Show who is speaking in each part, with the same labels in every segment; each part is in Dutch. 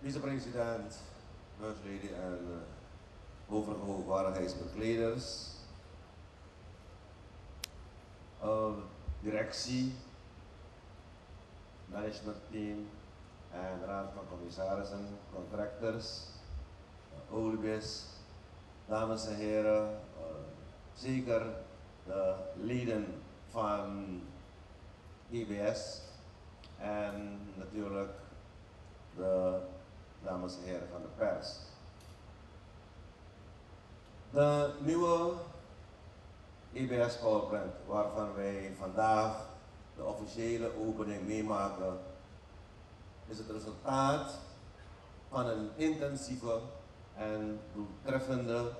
Speaker 1: Vice-president, beursleden en overige hoogwaardigheidsbekleders, directie, managementteam en raad van commissarissen, contractors, oliebis, dames en heren, zeker de leden van EBS en natuurlijk de dames en heren van de pers. De nieuwe EBS PowerPoint, waarvan wij vandaag de officiële opening meemaken, is het resultaat van een intensieve en doeltreffende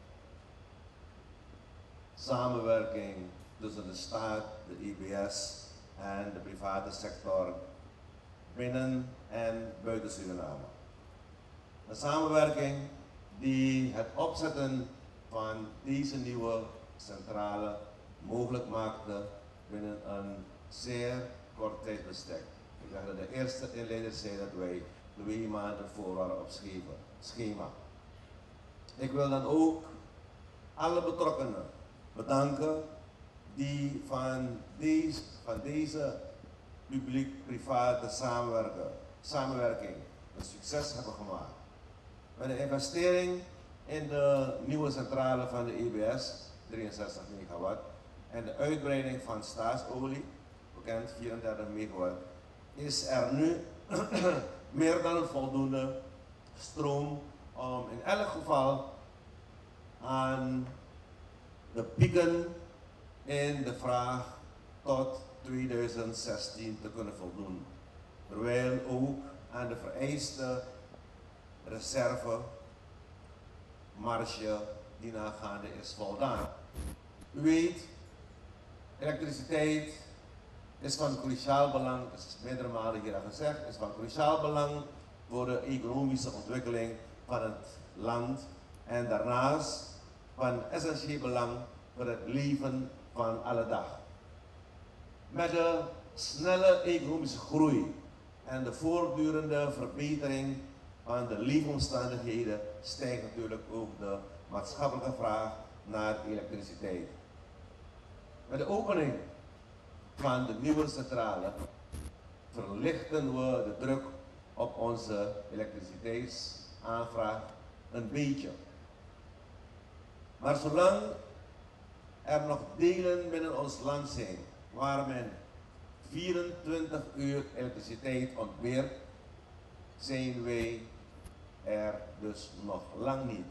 Speaker 1: samenwerking tussen de staat, de EBS en de private sector binnen en buiten Suriname. Een samenwerking die het opzetten van deze nieuwe centrale mogelijk maakte binnen een zeer kort tijdsbestek. Ik zeg dat de eerste inleiders zei dat wij 2 maanden voor waren op schema. Ik wil dan ook alle betrokkenen bedanken die van deze publiek-private samenwerking een succes hebben gemaakt. Met de investering in de nieuwe centrale van de EBS, 63 megawatt, en de uitbreiding van staatsolie, bekend 34 megawatt, is er nu meer dan voldoende stroom om in elk geval aan de pieken in de vraag tot 2016 te kunnen voldoen. Terwijl ook aan de vereiste reserve marge die nagaande is voldaan. U weet, elektriciteit is van cruciaal belang, het is meerdere malen hier al gezegd, is van cruciaal belang voor de economische ontwikkeling van het land en daarnaast van essentieel belang voor het leven van alle dag. Met de snelle economische groei en de voortdurende verbetering van de leefomstandigheden stijgt natuurlijk ook de maatschappelijke vraag naar elektriciteit. Met de opening van de nieuwe centrale verlichten we de druk op onze elektriciteitsaanvraag een beetje. Maar zolang er nog delen binnen ons land zijn waar men 24 uur elektriciteit ontbeert, zijn wij er dus nog lang niet.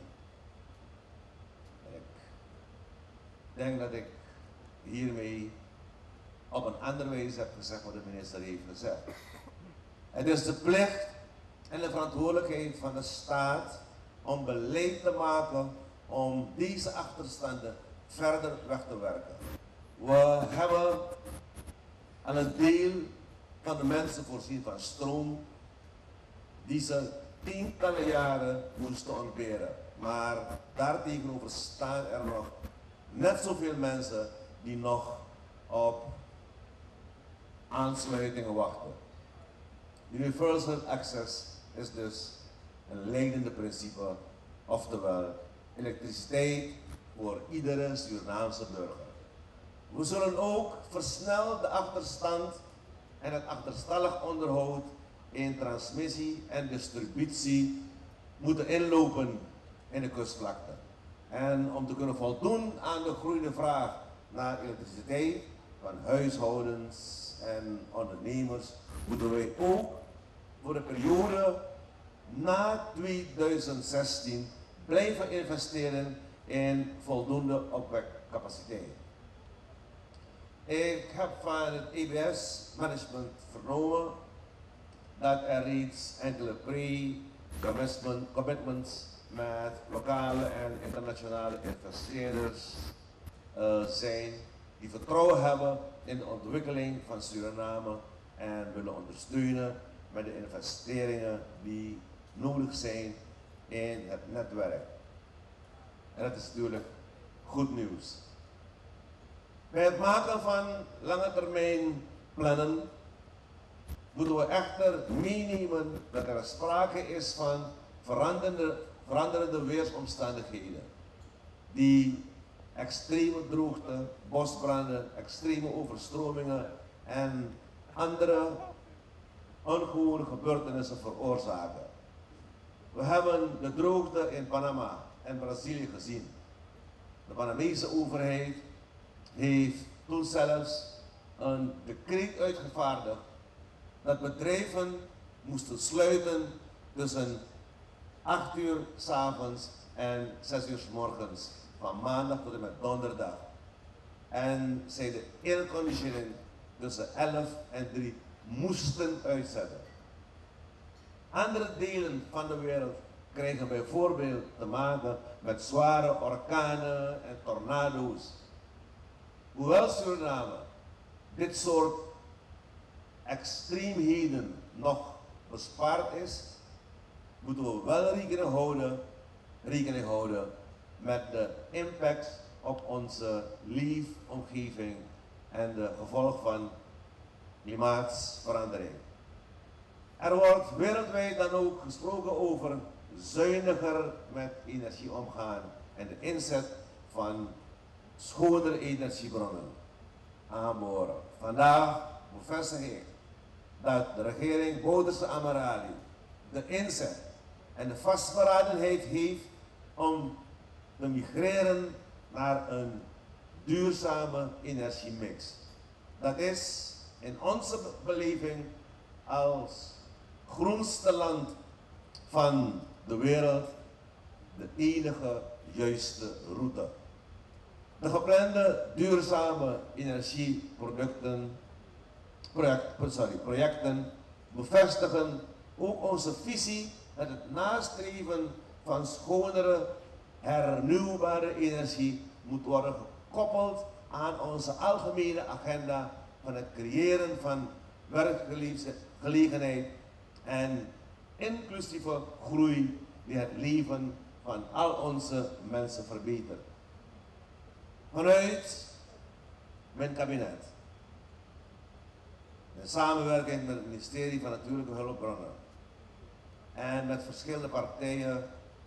Speaker 1: Ik denk dat ik hiermee op een andere wijze heb gezegd wat de minister heeft gezegd. Het is de plicht en de verantwoordelijkheid van de staat om beleid te maken om deze achterstanden verder weg te werken. We hebben aan een deel van de mensen voorzien van stroom die ze tientallen jaren moesten ontberen. Maar daartegenover staan er nog net zoveel mensen die nog op aansluitingen wachten. Universal access is dus een leidende principe, oftewel elektriciteit voor iedere Surinaamse burger. We zullen ook versneld de achterstand en het achterstallig onderhoud in transmissie en distributie moeten inlopen in de kustvlakte. En om te kunnen voldoen aan de groeiende vraag naar elektriciteit van huishoudens en ondernemers, moeten wij ook voor de periode na 2016 blijven investeren in voldoende opwekcapaciteit. Ik heb van het EBS-management vernomen dat er reeds enkele pre-commitments met lokale en internationale investeerders zijn die vertrouwen hebben in de ontwikkeling van Suriname en willen ondersteunen met de investeringen die nodig zijn in het netwerk. En dat is natuurlijk goed nieuws. Bij het maken van lange termijn plannen moeten we echter meenemen dat er sprake is van veranderende weersomstandigheden die extreme droogte, bosbranden, extreme overstromingen en andere ongewone gebeurtenissen veroorzaken. We hebben de droogte in Panama en Brazilië gezien. De Panamese overheid heeft toen zelfs een decreet uitgevaardigd dat bedrijven moesten sluiten tussen 8 uur 's avonds en 6 uur 's morgens, van maandag tot en met donderdag. En zij de airconditioning tussen 11 en 3 moesten uitzetten. Andere delen van de wereld krijgen bijvoorbeeld te maken met zware orkanen en tornado's. Hoewel Suriname dit soort extreemheden nog bespaard is, moeten we wel rekening houden met de impact op onze leefomgeving en de gevolgen van klimaatsverandering. Er wordt wereldwijd dan ook gesproken over zuiniger met energie omgaan en de inzet van schonere energiebronnen aanboren. Vandaag bevestig ik dat de regering Bouterse Amarali de inzet en de vastberadenheid heeft om te migreren naar een duurzame energiemix. Dat is in onze beleving als groenste land van de wereld de enige juiste route. De geplande duurzame energieprojecten bevestigen ook onze visie dat het nastreven van schonere, hernieuwbare energie moet worden gekoppeld aan onze algemene agenda van het creëren van werkgelegenheid en inclusieve groei die het leven van al onze mensen verbetert. Vanuit mijn kabinet, in samenwerking met het ministerie van Natuurlijke Hulpbronnen en met verschillende partijen,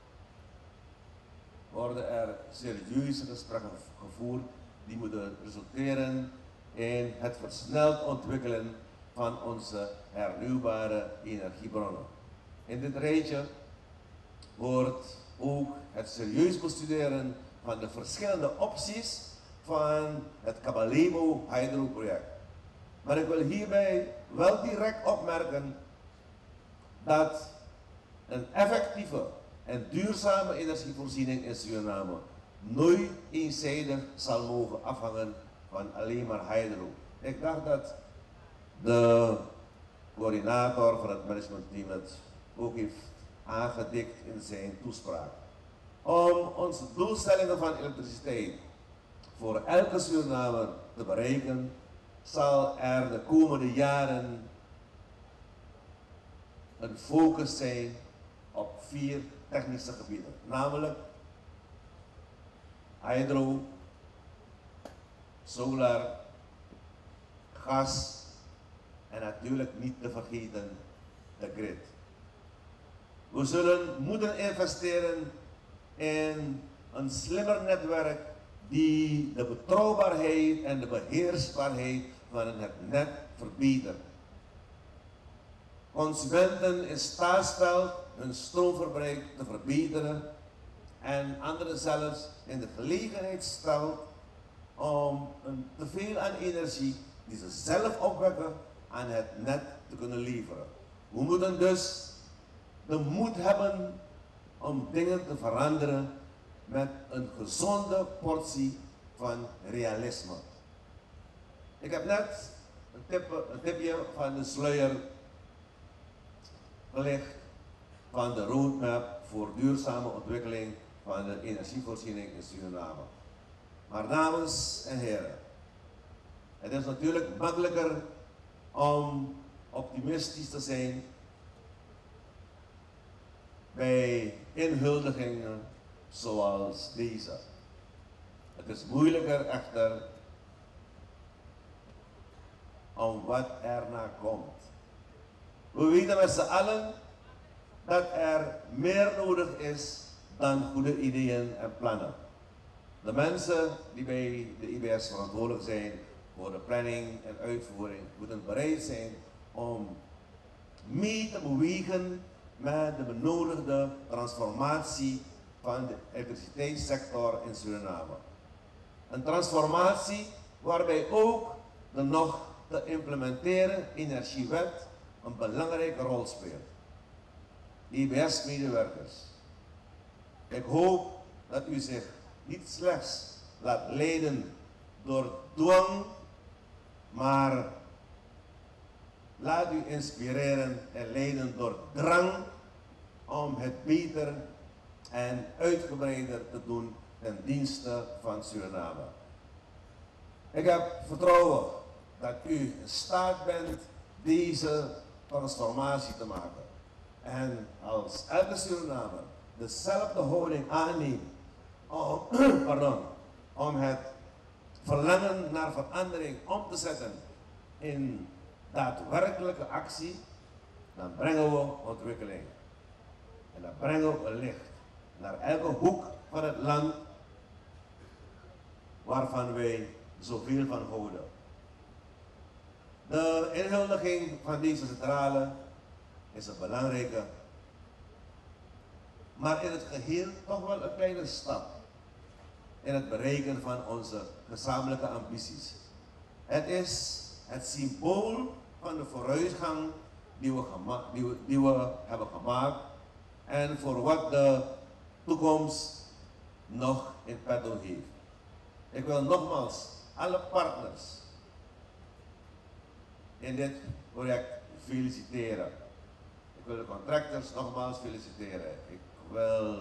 Speaker 1: worden er serieuze gesprekken gevoerd die moeten resulteren in het versneld ontwikkelen van onze hernieuwbare energiebronnen. In dit rijtje hoort ook het serieus bestuderen van de verschillende opties van het Kabalebo Hydro-project. Maar ik wil hierbij wel direct opmerken dat een effectieve en duurzame energievoorziening in Suriname nooit eenzijdig zal mogen afhangen van alleen maar hydro. Ik dacht dat de coördinator van het managementteam het ook heeft aangedikt in zijn toespraak. Om onze doelstellingen van elektriciteit voor elke Surinamer te bereiken, zal er de komende jaren een focus zijn op 4 technische gebieden, namelijk hydro, solar, gas en natuurlijk niet te vergeten de grid. We zullen moeten investeren in een slimmer netwerk die de betrouwbaarheid en de beheersbaarheid van het net verbetert. Consumenten in staat stelt hun stroomverbruik te verbeteren en anderen zelfs in de gelegenheid stelt om een teveel aan energie die ze zelf opwekken aan het net te kunnen leveren. We moeten dus de moed hebben om dingen te veranderen met een gezonde portie van realisme. Ik heb net een tipje van de sluier gelicht van de roadmap voor duurzame ontwikkeling van de energievoorziening in Suriname. Maar dames en heren, het is natuurlijk makkelijker om optimistisch te zijn bij inhuldigingen zoals deze. Het is moeilijker echter om wat erna komt. We weten met z'n allen dat er meer nodig is dan goede ideeën en plannen. De mensen die bij de IBS verantwoordelijk zijn voor de planning en uitvoering moeten bereid zijn om mee te bewegen met de benodigde transformatie van de elektriciteitssector in Suriname. Een transformatie waarbij ook de nog te implementeren energiewet een belangrijke rol speelt. IBS-medewerkers, ik hoop dat u zich niet slechts laat leiden door dwang, maar laat u inspireren en leiden door drang om het beter en uitgebreider te doen ten dienste van Suriname. Ik heb vertrouwen dat u in staat bent deze transformatie te maken. En als elke Surinamer dezelfde houding aanneemt om het verlangen naar verandering om te zetten in daadwerkelijke actie, dan brengen we ontwikkeling. En dan brengen we licht naar elke hoek van het land waarvan wij zoveel van houden. De inhuldiging van deze centrale is een belangrijke, maar in het geheel toch wel een kleine stap in het bereiken van onze gezamenlijke ambities. Het is het symbool van de vooruitgang die we hebben gemaakt en voor wat de toekomst nog in petto heeft. Ik wil nogmaals alle partners in dit project feliciteren. Ik wil de contractors nogmaals feliciteren. Ik wil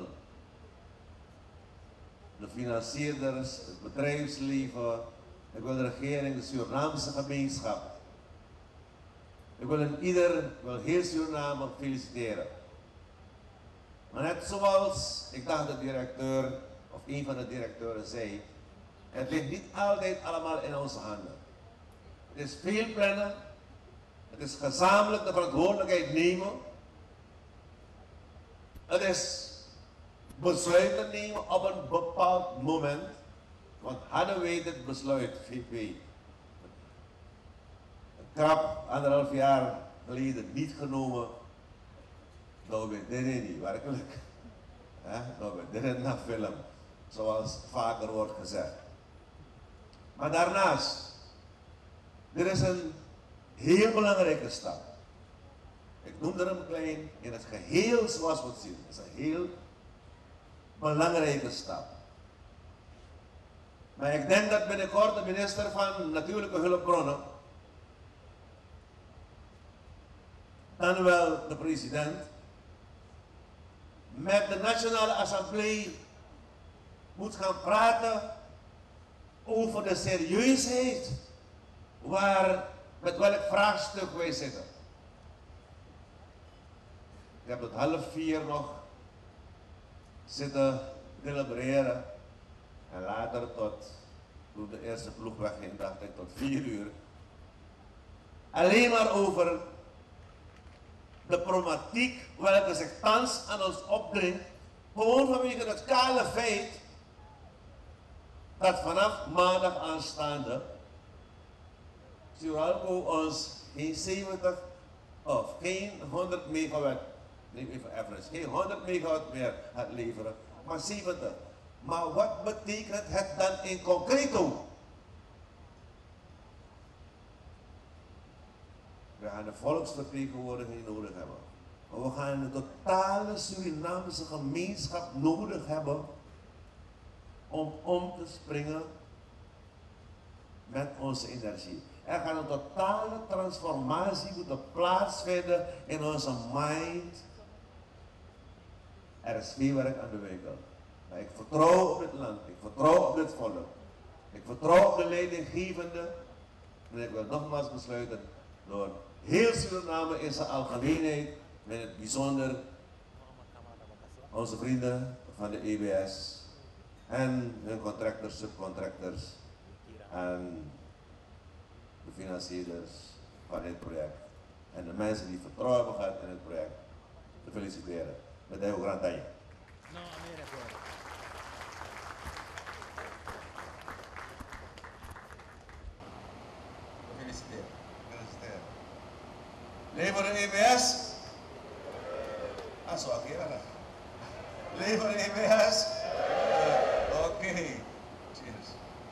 Speaker 1: de financierders, het bedrijfsleven, ik wil de regering, de Surinaamse gemeenschap. Ik wil heel Suriname feliciteren. Maar net zoals ik dacht de directeur, of een van de directeuren zei, het ligt niet altijd allemaal in onze handen. Het is veel plannen, het is gezamenlijk de verantwoordelijkheid nemen. Het is besluiten nemen op een bepaald moment. Want hadden wij dit besluit, VP, een krap 1,5 jaar geleden niet genomen, dan we dit niet, werkelijk. Dan we dit naar film, zoals vaker wordt gezegd. Maar daarnaast, er is een heel belangrijke stap. Ik noem er een klein, in het geheel zoals we het zien. Het is een heel belangrijke stap. Maar ik denk dat binnenkort de minister van Natuurlijke Hulpbronnen, dan wel de president, met de Nationale Assemblée moet gaan praten over de serieusheid met welk vraagstuk wij zitten. Ik heb tot 3:30 nog zitten delibereren en later toen de eerste ploeg wegging, dacht ik tot 4 uur. Alleen maar over de problematiek welke zich thans aan ons opdringt, gewoon vanwege het kale feit dat vanaf maandag aanstaande Suralco ons geen 70 of geen 100 megawatt, neem even average, geen 100 megawatt meer gaat leveren, maar 70. Maar wat betekent het dan in concreto? We gaan de volksvertegenwoordiging nodig hebben. Maar we gaan de totale Surinaamse gemeenschap nodig hebben om te springen met onze energie. Er gaat een totale transformatie moeten plaatsvinden in onze mind. Er is veel werk aan de winkel. Maar ik vertrouw op dit land, ik vertrouw op dit volk. Ik vertrouw op de leidinggevende. En ik wil nogmaals besluiten door heel Suriname in zijn algemeenheid, met het bijzonder onze vrienden van de EBS en hun contractors, subcontractors en de financierders van dit project en de mensen die vertrouwen hebben gehad in het project te feliciteren. Met de heel grand dankje. Gefeliciteerd. Gefeliciteerd. Leven de EBS! Ah, zo had je Leven de EBS! Oké. Cheers.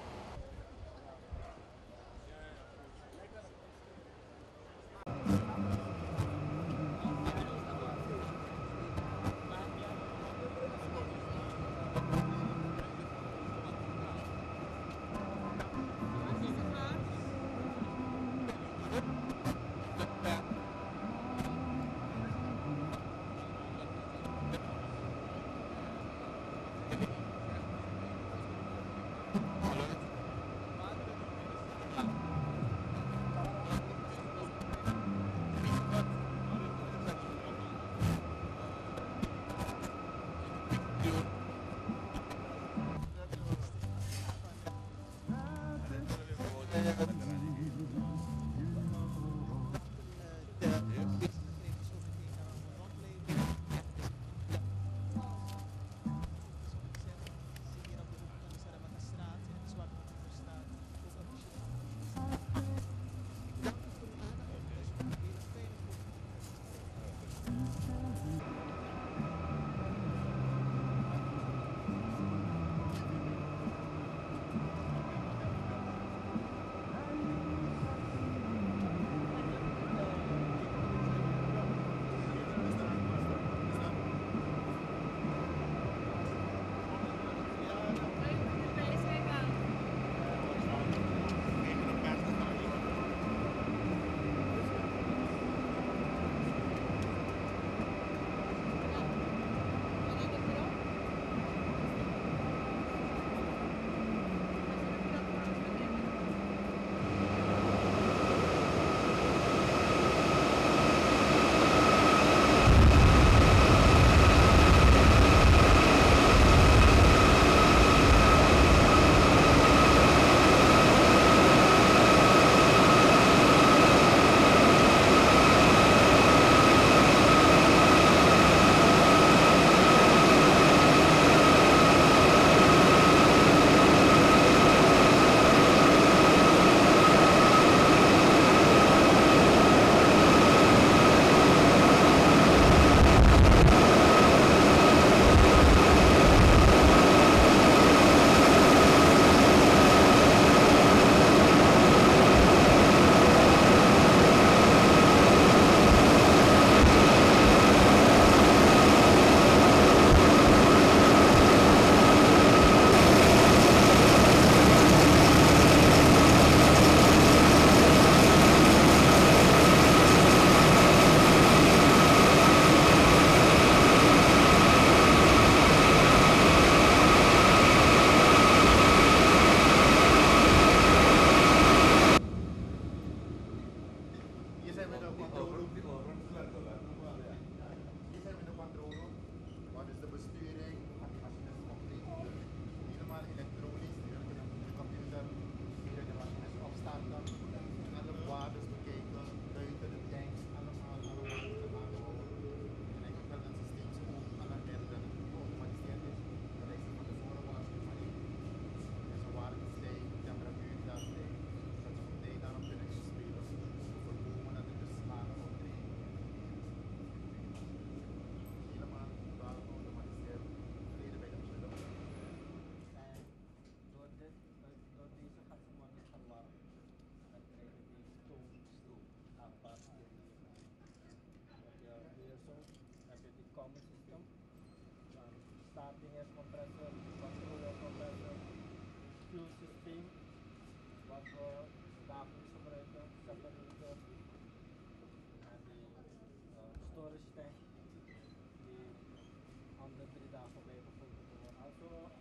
Speaker 2: compressor, controller compressor, fuel system, wat we dagelijks gebruiken, separator en die storage tank die andere 3 dagen bijgevuld moeten worden.